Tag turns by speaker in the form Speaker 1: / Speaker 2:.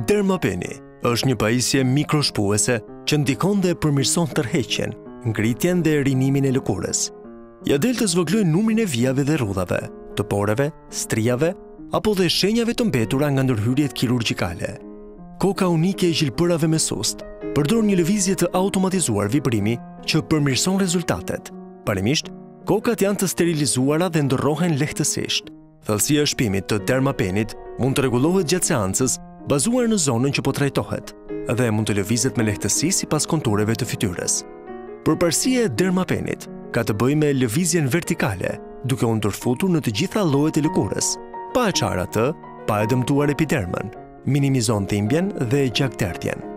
Speaker 1: Dermapeni është një pajisje mikroshpuese që ndikon dhe përmirëson tërheqjen, ngritjen dhe rinimin e lëkurës. Ja del të zvogëlojë numrin e vijave dhe rrudhave, të poreve, strijave apo dhe shenjave të mbetura nga ndërhyrjet kirurgjikale. Koka unike e gjilpërave me sust përdor një lëvizje të automatizuar vibrimi që përmirëson rezultatet. Parimisht, kokat janë të sterilizuara dhe ndërrohen lehtësisht. Thellësia e shpimit të Dermapenit mund të rregullohet gjatë seancës bazuar në zonën që po trajtohet dhe mund të lëvizet me lehtësi sipas kontureve të fytyrës. Përparësia e Dermapenit ka të bëjë me lëvizjen vertikale, duke u ndërfutur në të gjitha llojet e lëkurës, pa e çarë atë, pa e dëmtuar epidermën, minimizon dhimbjen dhe gjakderdhjen.